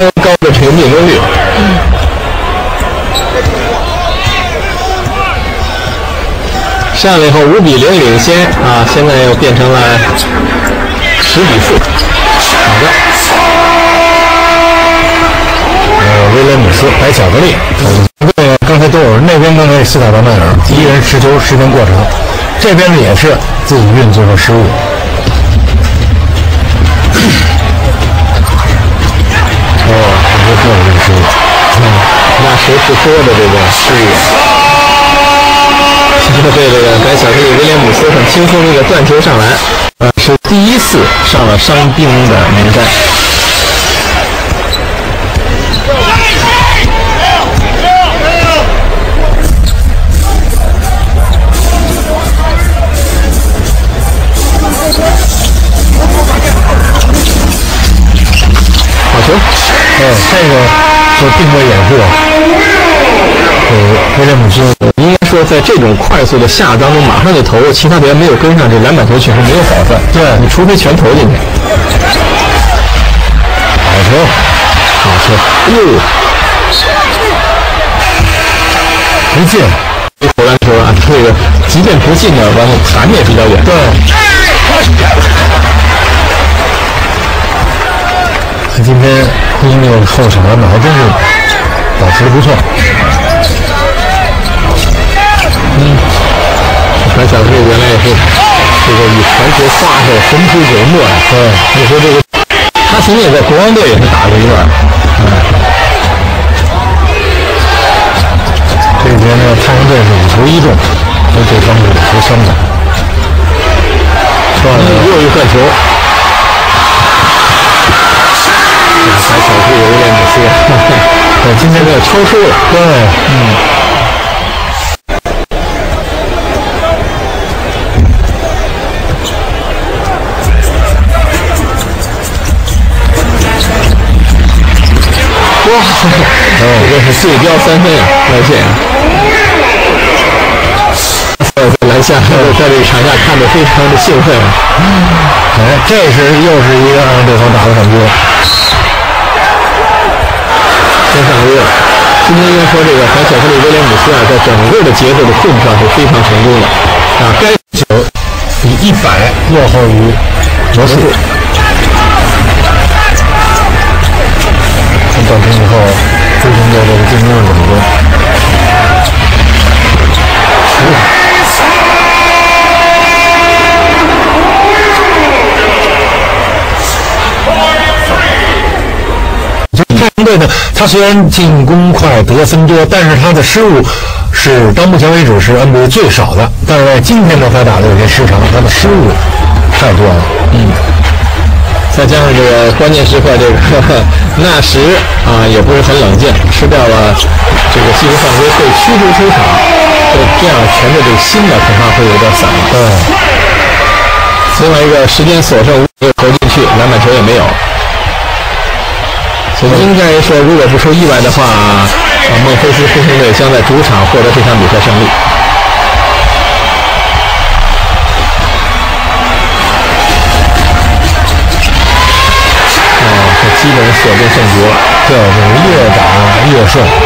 高的这个命中率。上来以后5比0领先啊，现在又变成了10比4。好的， 威廉姆斯白巧克力。对，刚才都有那边刚才是斯塔德迈尔，一人持球时间过长，这边呢也是自己运最后失误。 哦， 这个失误， 那谁不说的这个失误？现在被这个白巧克力威廉姆斯很轻松的一个断球上篮，是第一次上了伤兵的名单。好球！ 这个就定位掩护。威廉姆斯应该说，在这种快速的下当中，马上就投入，其他别人没有跟上，这篮板球确实没有保分。 对， 你除非全投进去。 好球， 好球！哟， 没进。 投篮球啊，这个即便不进呢，完了弹也比较远。 对。他今天因为后场篮板还真是保持的不错。 白巧克力原来也是这个以传球发射神出鬼没呀。 对， 你说这个，他曾经也在国王队也是打过一段。 这一节呢，太阳队是5球1中，而对方是5球3中。 又一换球。白巧克力威廉姆斯， 对，今天这个超收了。 对， 哇，这是对标3分啊，外线啊！在篮下，在这个场下看得非常的兴奋啊！ 这是又是一个让对方打得很多。 先上个月，今天应该说这个白巧克力威廉姆斯啊，在整个的节奏的控制上是非常成功的啊，该球比100落后于魔术。看断平以后，追平队这个进攻是怎么说？太阳队呢，他虽然进攻快、得分多，但是他的失误是到目前为止是 NBA 最少的。但是在今天呢，他打的有些失常，他的失误太多了。 再加上这个关键时刻，这个纳什啊也不是很冷静，吃掉了这个技术犯规，被驱逐出场。这样全队这个心呢恐怕会有点散了。另外一个时间所剩，没有投进去，篮板球也没有。所以应该说，如果不出意外的话，孟菲斯复兴队将在主场获得这场比赛胜利。基本锁定胜局了。 对，就是越打越顺。